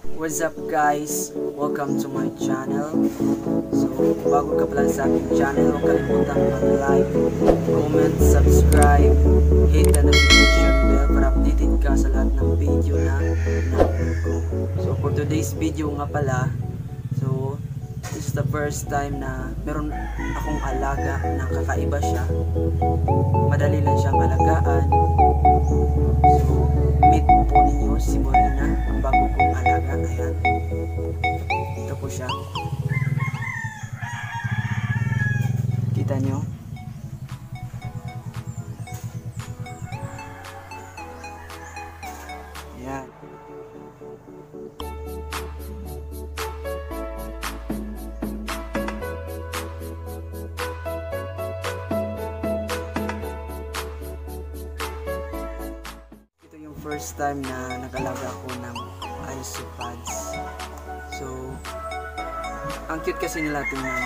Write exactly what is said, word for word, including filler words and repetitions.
What's up guys? Welcome to my channel. So, bago ka pala sa aking channel, huwag kalimutan mag-like, comment, subscribe, hit the notification bell para updated ka sa lahat ng video na na-upload ko. So, for today's video nga pala, so, this is the first time na meron akong alaga na kakaiba siya. Madali lang siyang alagaan. So, meet po ninyo si Morena, ang bago kong alaga. Ayan, ito po siya, kita nyo. Ayan, first time na nag-alaga ako ng Isopods. So, ang cute kasi nila tingnan.